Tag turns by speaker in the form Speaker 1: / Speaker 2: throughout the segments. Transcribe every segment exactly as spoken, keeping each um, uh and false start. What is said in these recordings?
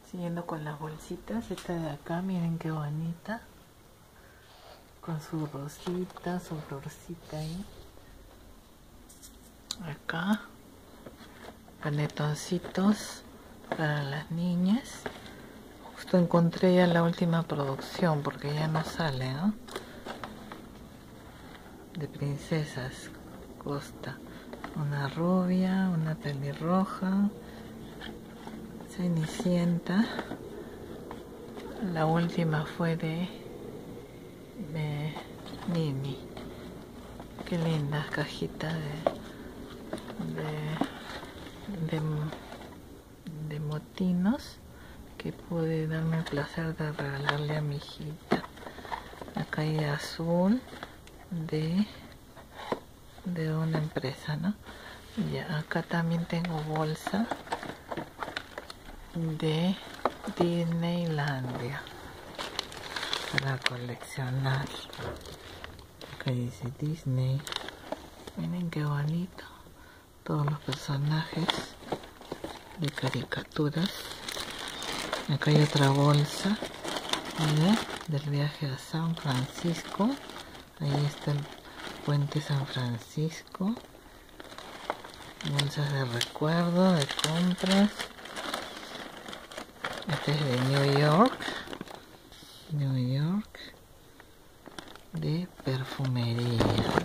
Speaker 1: Siguiendo con las bolsitas, esta de acá, miren qué bonita, con su rosita, su florcita ahí. Acá, panetoncitos para las niñas. Justo encontré ya la última producción porque ya no sale, ¿no? De princesas Costa. Una rubia, una pelirroja, Cenicienta. La última fue de, de Mimi. Qué linda cajita de, de, de, de motinos que pude darme el placer de regalarle a mi hijita. Acá hay azul de, de una empresa, ¿no? Y acá también tengo bolsa de Disneylandia para coleccionar. Acá dice Disney. Miren qué bonito. Todos los personajes de caricaturas. Acá hay otra bolsa, ¿verdad? Del viaje a San Francisco. Ahí está el puente San Francisco. Bolsas de recuerdo, de compras. Este es de New York. New York. De perfumería.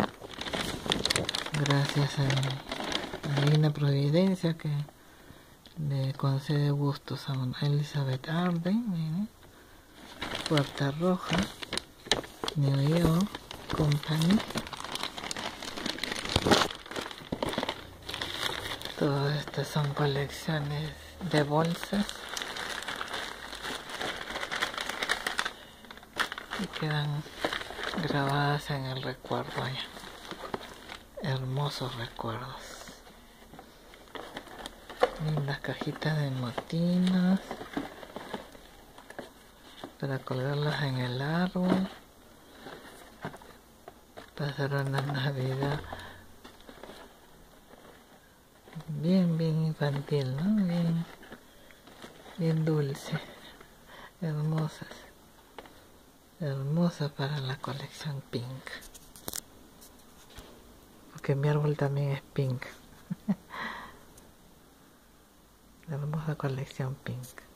Speaker 1: Gracias a la Divina Providencia que le concede gustos a Elizabeth Arden. Miren. Puerta Roja. New York Company. Todas estas son colecciones de bolsas y quedan grabadas en el recuerdo allá. Hermosos recuerdos. Lindas cajitas de motinos para colgarlas en el árbol. Pasar una Navidad bien, bien infantil, ¿no? Bien, bien dulce. Hermosas. Hermosas para la colección Pink. Porque mi árbol también es pink. Hermosa colección Pink.